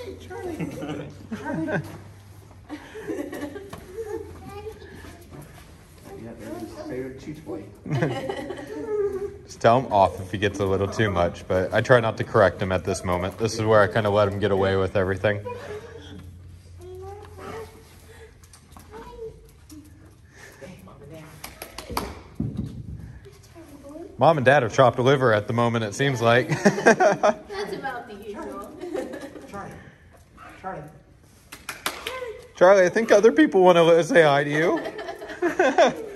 Charlie. Charlie. Favorite cheat boy. Just tell him off if he gets a little too much, but I try not to correct him at this moment. This is where I kind of let him get away with everything. Mom and Dad have chopped liver at the moment, it seems like. That's about the usual. Charlie. Charlie. Charlie, I think other people want to say hi to you.